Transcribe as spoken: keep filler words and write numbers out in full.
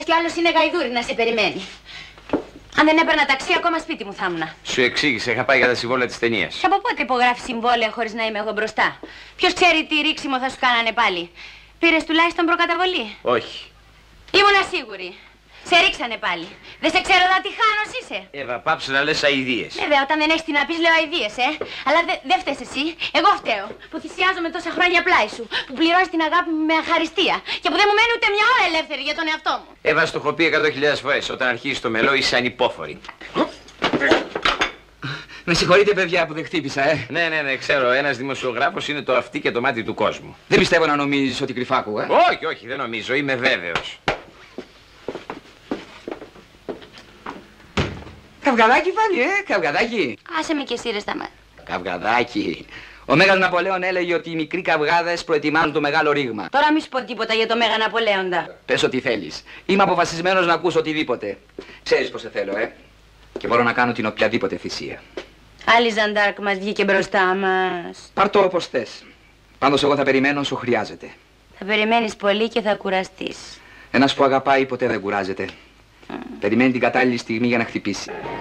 κι ο άλλος είναι γαϊδούρι να σε περιμένει. Αν δεν έπαιρνα ταξί, ακόμα σπίτι μου θα ήμουν. Σου εξήγησε, είχα πάει για τα συμβόλαια της ταινίας. Και από πότε υπογράφει συμβόλαια χωρίς να είμαι εγώ μπροστά? Ποιος ξέρει τι ρίξιμο θα σου κάνανε πάλι? Πήρες τουλάχιστον προκαταβολή? Όχι. Ήμουνα σίγουρη. Σε ρίξανε πάλι. Δεν σε ξέρω να τι χάνος είσαι. Εύα, πάψε να λες αηδίες. Βέβαια, όταν δεν έχεις τι να πεις, λέω αηδίες, ε. Αλλά δεν δε φταίς εσύ. Εγώ φταίω. Που θυσιάζομαι τόσα χρόνια πλάι σου. Που πληρώνεις την αγάπη μου με αχαριστία. Και που δεν μου μένει ούτε μια ώρα ελεύθερη για τον εαυτό μου. Εύα, στο έχω πει εκατό χιλιάδες φορές. Όταν αρχίσεις το μελό είσαι ανυπόφορη. Με συγχωρείτε, παιδιά, που δεν χτύπησα, ε. Ναι, ναι, ναι, ξέρω. Ένας δημοσιογράφος είναι το αυτί και το μάτι του κόσμου. Δεν πιστεύω να νομίζεις ότι κρυφά άκουγα. Όχι, όχι, δεν νομίζω. Είμαι βέβαιος. Καυγαδάκι πάλι, ε, καυγαδάκι. Άσε με και εσύ ρε σταμάτα. Καυγαδάκι. Ο Μέγας Ναπολέον έλεγε ότι οι μικροί καυγάδες προετοιμάζουν το μεγάλο ρήγμα. Τώρα μη σου πω τίποτα για το Μέγα Ναπολέοντα. Πες ό,τι θέλεις. Είμαι αποφασισμένος να ακούσω οτιδήποτε. Ξέρεις πως σε θέλω, ε. Και μπορώ να κάνω την οποιαδήποτε θυσία. Άλλη Ζαντάρκ μας βγήκε μπροστά μας. Πάρ' το όπως θες. Πάντως εγώ θα περιμένω όσο χρειάζεται. Θα περιμένεις πολύ και θα κουραστείς. Ένας που αγαπάει ποτέ δεν κουράζεται. Mm. Περιμένει την κατάλληλη στιγμή για να χτυπήσει.